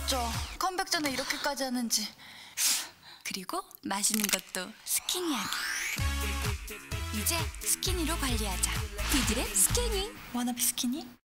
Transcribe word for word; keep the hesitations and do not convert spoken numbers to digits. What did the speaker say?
진짜 컴백 전에 이렇게까지 하는지. 그리고 마시는 것도 스키니하게. 이제 스키니로 관리하자. 비드랩 스키니. 워너비 스키니?